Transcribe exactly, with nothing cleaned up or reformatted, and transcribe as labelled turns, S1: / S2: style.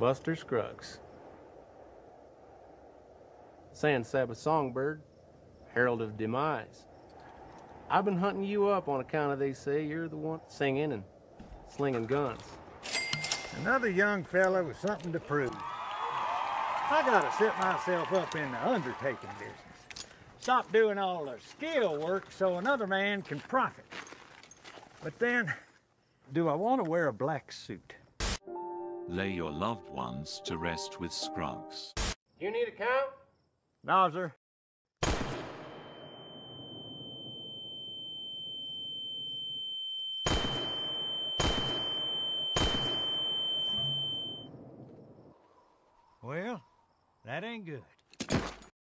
S1: Buster Scruggs. San Saba songbird, herald of demise. I've been hunting you up on account of they say you're the one singing and slinging guns.
S2: Another young fella with something to prove. I gotta set myself up in the undertaking business. Stop doing all the skill work so another man can profit. But then, do I want to wear a black suit?
S3: Lay your loved ones to rest with Scruggs.
S1: You need a count?
S2: No, sir. Well, that ain't good.